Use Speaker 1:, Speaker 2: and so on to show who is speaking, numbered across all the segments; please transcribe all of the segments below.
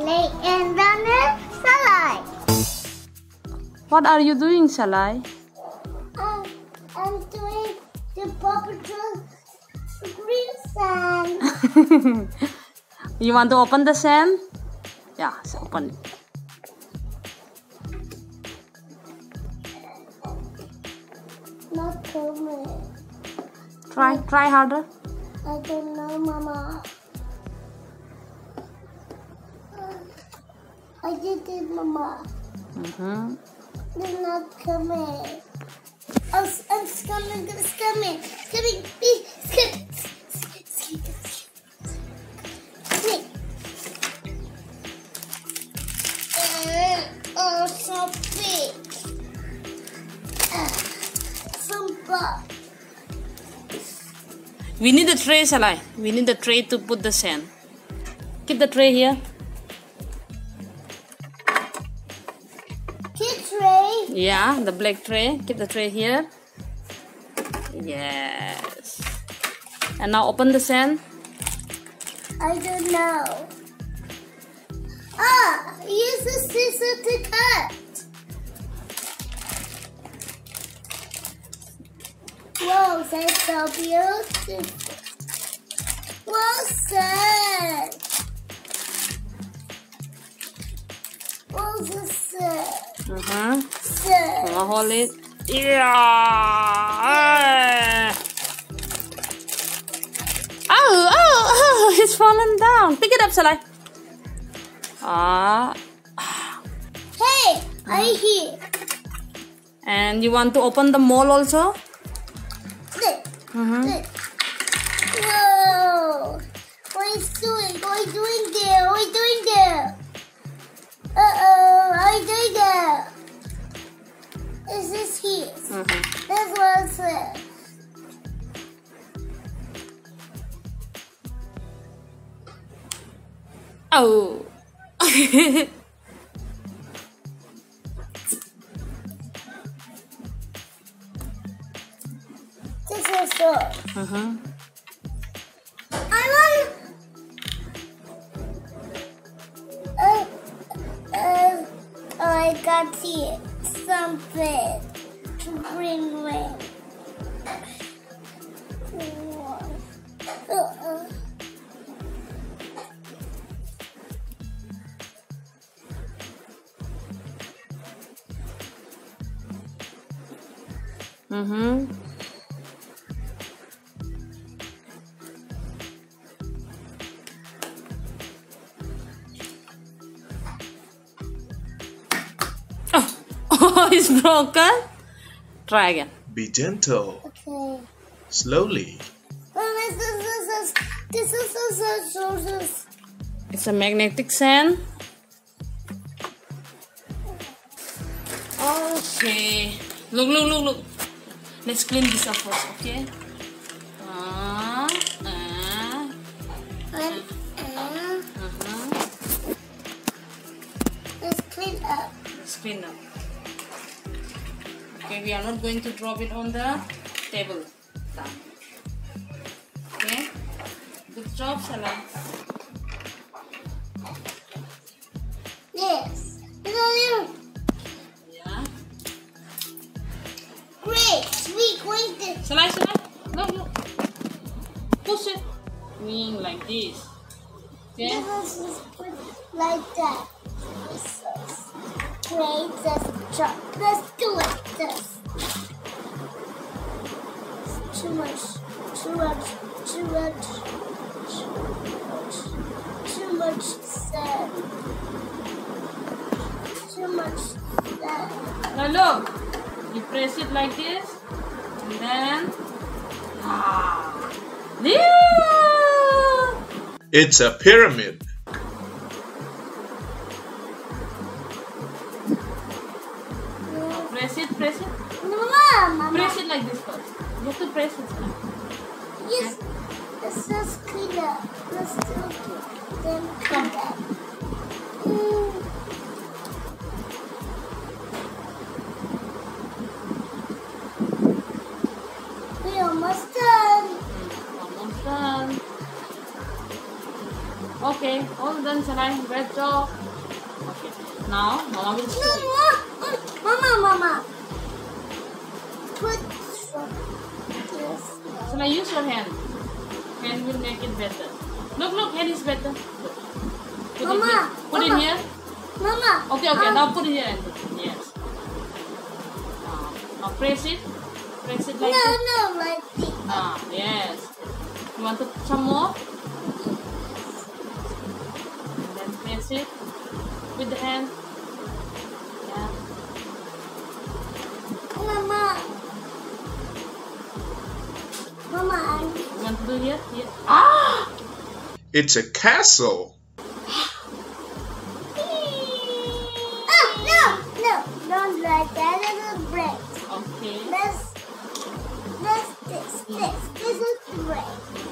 Speaker 1: Play and then SALAI.
Speaker 2: What are you doing, SALAI?
Speaker 1: I'm doing the Paw Patrol green sand.
Speaker 2: You want to open the sand? Yeah, so open it.
Speaker 1: Not coming.
Speaker 2: Try harder.
Speaker 1: I don't know, Mama. I did it, Mama. They're not coming. Oh, it's coming. It's coming. It's coming. It's coming. Oh, so big. Some bug.
Speaker 2: We need a tray, SALAI. We need a tray to put the sand. Keep the tray here.
Speaker 1: Tray?
Speaker 2: Yeah, the black tray. Keep the tray here. Yes. And now open the sand.
Speaker 1: I don't know. Use the scissors to cut. Whoa, that's so beautiful. What's that? What's the set? Set.
Speaker 2: Hold it. Yeah. Oh, he's fallen down. Pick it up, SALAI.
Speaker 1: Hey, I hear.
Speaker 2: And you want to open the mole also?
Speaker 1: Whoa. What is doing? What are you doing there? What are you doing there? What are you doing there? Is this his? That's what I said.
Speaker 2: Oh.
Speaker 1: This is so. I want. I got here something to bring with.
Speaker 2: Oh, it's broken. Try again.
Speaker 3: Be gentle.
Speaker 1: Okay.
Speaker 3: Slowly.
Speaker 1: This is
Speaker 2: It's a magnetic sand. Okay. Look. Let's clean this up first, okay?
Speaker 1: Let's clean up.
Speaker 2: Let's clean up. Okay, we are not going to drop it on the table. Okay? Good job, SALAI.
Speaker 1: Yes.
Speaker 2: Yeah.
Speaker 1: Great. We're going to.
Speaker 2: SALAI. Look. Push it. Wing like this. Okay?
Speaker 1: This is put like that. This is great. Let's do it. This. Too much sand. Too much sand.
Speaker 2: Now look. You press it like this. And then. Yeah.
Speaker 3: It's a pyramid.
Speaker 2: Press it.
Speaker 1: Mama.
Speaker 2: Press it like this first. You have to press it.
Speaker 1: Yes. Let's just clean up. Let's do it. Then come back. We're almost done.
Speaker 2: Almost done. Okay, all done, Salai. Great job. Okay, now Mama will show you.
Speaker 1: Mama. Put this.
Speaker 2: Salai, use your hand. Hand will make it better. Look, hand is better. Look. Put it here.
Speaker 1: Mama.
Speaker 2: Okay, now put it here and yes. Now press it. Press it like this.
Speaker 1: No, like this.
Speaker 2: Yes. You want to put some more? And then press it with the hand. Yeah.
Speaker 1: Mama.
Speaker 2: You want to do here? Here.
Speaker 3: It's a castle.
Speaker 1: No, don't like that. It's a break.
Speaker 2: Okay.
Speaker 1: This is break.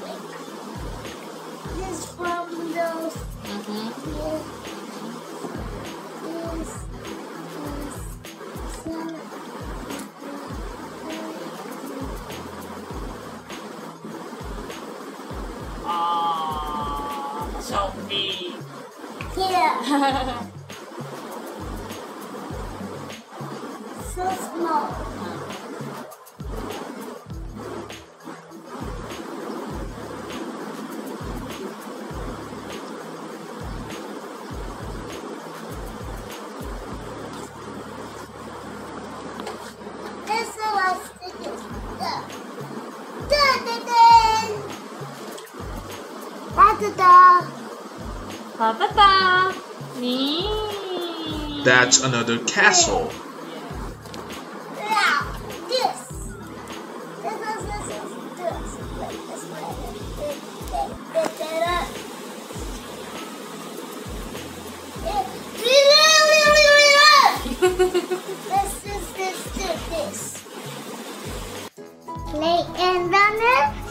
Speaker 1: This from those.
Speaker 2: So big.
Speaker 1: Here. So small. This is the last thing.
Speaker 2: Ta-ta-ta. Nee.
Speaker 3: That's another castle.
Speaker 1: Play and run it.